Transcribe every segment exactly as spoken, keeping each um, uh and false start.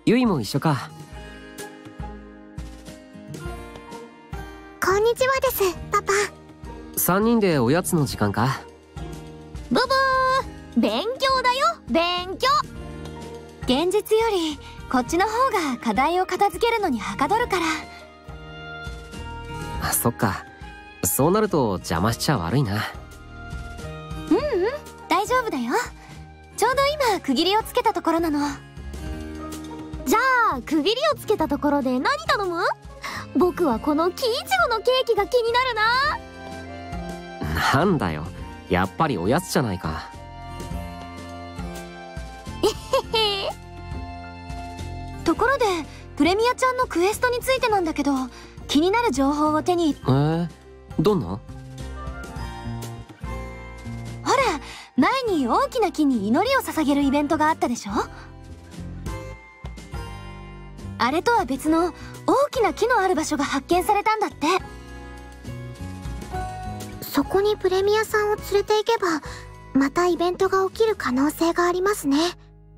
ゆいも一緒か。 こんにちはです、パパ。 さんにんでおやつの時間か。 ブブー、勉強だよ、勉強。現実よりこっちの方が課題を片付けるのにはかどるから。 あ、そっか。そうなると邪魔しちゃ悪いな。 うんうん、大丈夫だよ。ちょうど今区切りをつけたところなの。じゃあ区切りをつけたところで何頼む？僕はこの木いちごのケーキが気になるな。 なんだよ、やっぱりおやつじゃないか。 えへへ。ところでプレミアちゃんのクエストについてなんだけど、気になる情報を手に。 えー、どんな？ ほら、前に大きな木に祈りを捧げるイベントがあったでしょ。あれとは別の大きな木のある場所が発見されたんだって。 そこにプレミアさんを連れて行けばまたイベントが起きる可能性がありますね。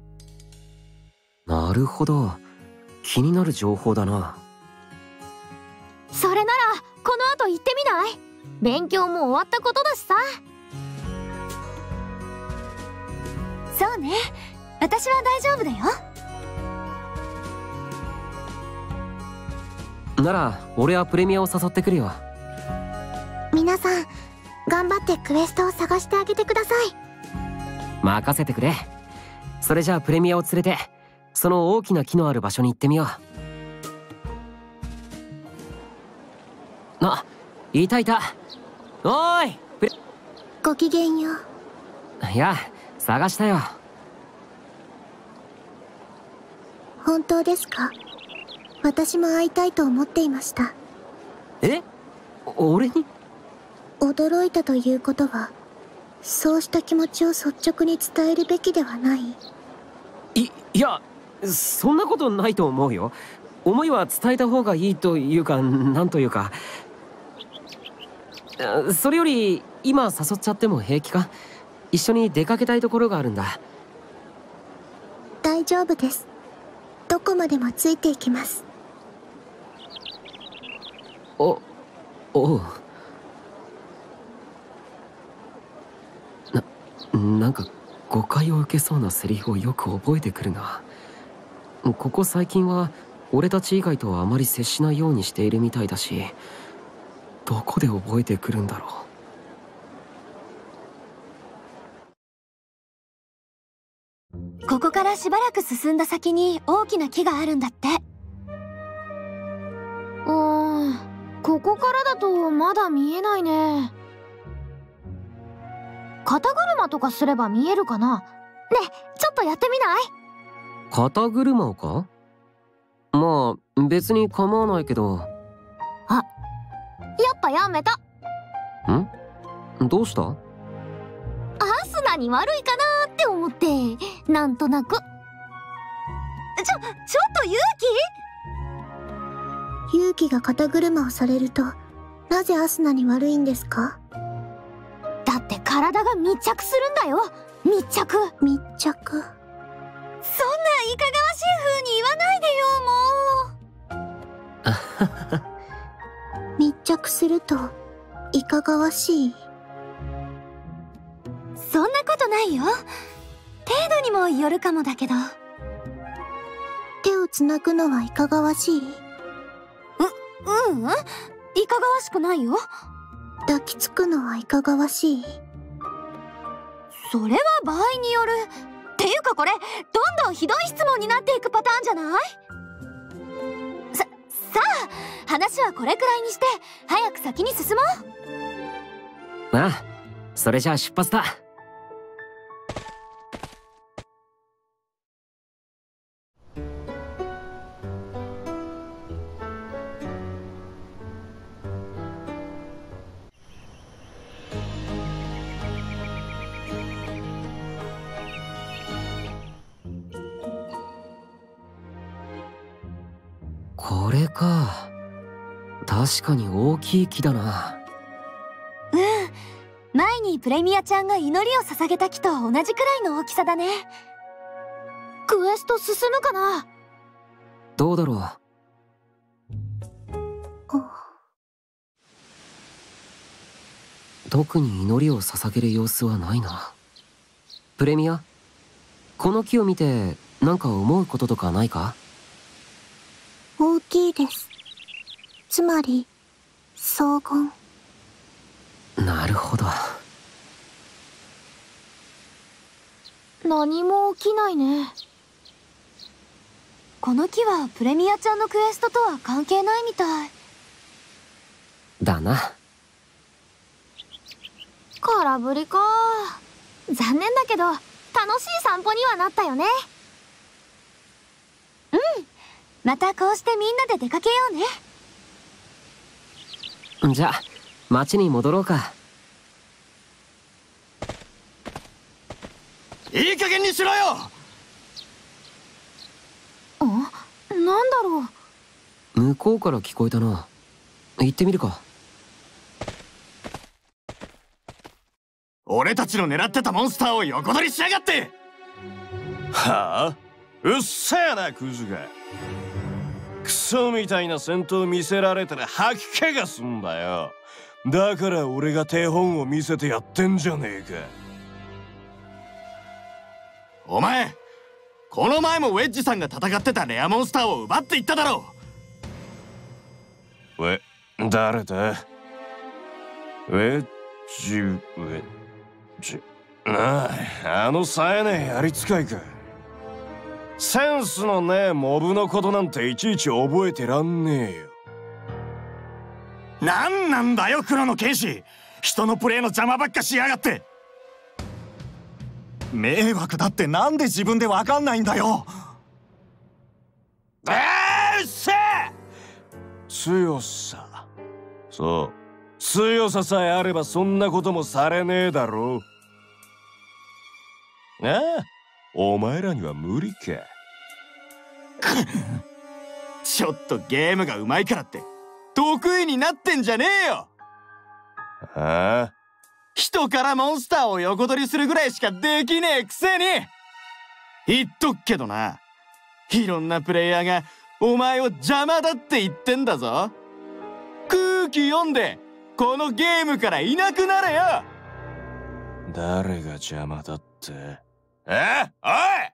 なるほど、気になる情報だな。 それならこの後行ってみない？勉強も終わったことだしさ。そうね、私は大丈夫だよ。 なら俺はプレミアを誘ってくるよ。 皆さん頑張ってクエストを探してあげてください。 任せてくれ。それじゃあプレミアを連れてその大きな木のある場所に行ってみよう。あ、いたいた。おーい、プレ。 ごきげんよう。 いや、探したよ。 本当ですか？私も会いたいと思っていました。 え？俺に？ 驚いたということは、そうした気持ちを率直に伝えるべきではない？ い、いや、そんなことないと思うよ。思いは伝えた方がいいというか、なんというか。それより今誘っちゃっても平気か？一緒に出かけたいところがあるんだ。 大丈夫です。どこまでもついていきます。 お、おう。な、なんか誤解を受けそうなセリフをよく覚えてくるな。ここ最近は俺たち以外とはあまり接しないようにしているみたいだし、どこで覚えてくるんだろう。ここからしばらく進んだ先に大きな木があるんだって。うーん、ここからだとまだ見えないね。肩車とかすれば見えるかな。ねえ、ちょっとやってみない？ 肩車か？まあ別に構わないけど。 あ、やっぱやめた。 ん？どうした？ アスナに悪いかなって思って、なんとなく。ちょ、ちょっと勇気？ 勇気が肩車をされると、なぜアスナに悪いんですか？ だって体が密着するんだよ。密着。 密着。 そんないかがわしい風に言わないでよ、もう。密着するといかがわしい？ そんなことないよ。程度にもよるかもだけど。 手をつなぐのはいかがわしい？う、 ううん、いかがわしくないよ。 抱きつくのはいかがわしい？ それは場合による。っていうかこれどんどんひどい質問になっていくパターンじゃない？さ、さあ話はこれくらいにして早く先に進もう。ああ、それじゃあ出発だ。これか。確かに大きい木だな。 うん、前にプレミアちゃんが祈りを捧げた木と同じくらいの大きさだね。クエスト進むかな？ どうだろう。特に祈りを捧げる様子はないな。プレミア、この木を見て何か思うこととかないか？ 大きいです。つまり荘厳。 なるほど。 何も起きないね。この木はプレミアちゃんのクエストとは関係ないみたいだな。 空振りか。残念だけど楽しい散歩にはなったよね。うん、またこうしてみんなで出かけようね。 じゃあ町に戻ろうか。 いい加減にしろよ。 あ、なんだろう。向こうから聞こえたな。行ってみるか。 俺たちの狙ってたモンスターを横取りしやがって。 はあ、うっせえなクズが。クソみたいな戦闘見せられたら吐き気がすんだよ。だから俺が手本を見せてやってんじゃねえか。 お前、この前もウェッジさんが戦ってたレアモンスターを奪っていっただろう。え、誰だ？ウェッジ、ウェッジ。なあ、あの冴えねえやり使いか。センスのねえモブのことなんていちいち覚えてらんねえよ。 なんなんだよ黒の剣士、人のプレーの邪魔ばっかしやがって。迷惑だってなんで自分でわかんないんだよ。 えー、うっせえ。強さ、そう、強ささえあればそんなこともされねえだろう。ああ、お前らには無理か。 ちょっとゲームがうまいからって得意になってんじゃねえよ。 ああ、 人からモンスターを横取りするぐらいしかできねえくせに。言っとくけどな、いろんなプレイヤーがお前を邪魔だって言ってんだぞ。空気読んでこのゲームからいなくなれよ。 誰が邪魔だって？え？おい！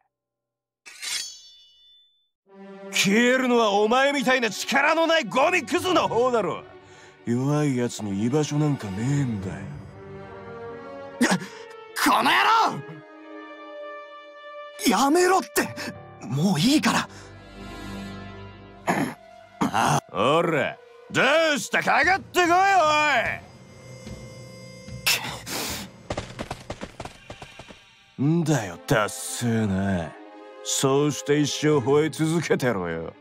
消えるのはお前みたいな力のないゴミクズの方だろ。弱いやつに居場所なんかねえんだよ。 この野郎！やめろって、もういいから。 ほら、どうした、かかってこい、おい。んだよ、ダッセーな。そうして一生吠え続けてろよ。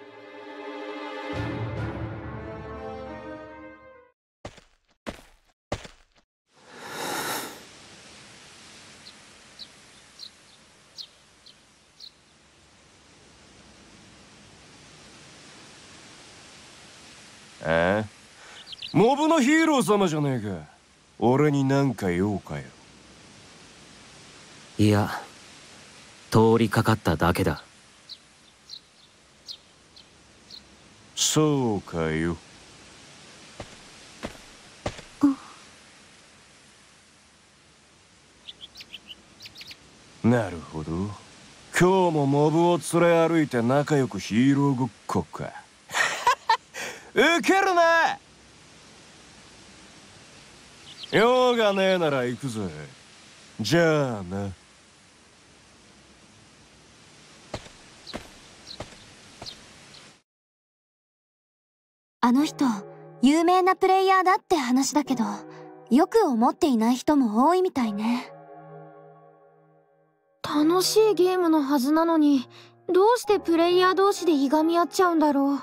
え？モブのヒーロー様じゃねえか。俺になんか用かよ。 いや、通りかかっただけだ。 そうかよ。なるほど。今日もモブを連れ歩いて仲良くヒーローごっこか。ウケるな。用がねえなら行くぜ。じゃあな。 あの人有名なプレイヤーだって話だけど、よく思っていない人も多いみたいね。楽しいゲームのはずなのに、どうしてプレイヤー同士でいがみ合っちゃうんだろう。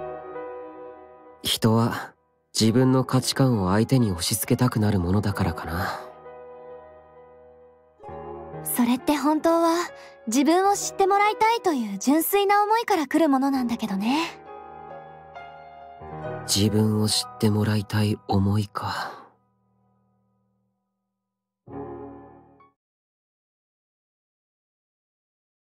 人は自分の価値観を相手に押し付けたくなるものだからかな。 それって本当は自分を知ってもらいたいという純粋な思いから来るものなんだけどね。 自分を知ってもらいたい思いか。